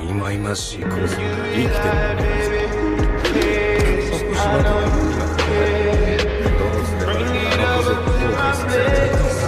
忌々しいコースが生きてるのです少し待てば今からどうすればあの小僧を後悔させられるか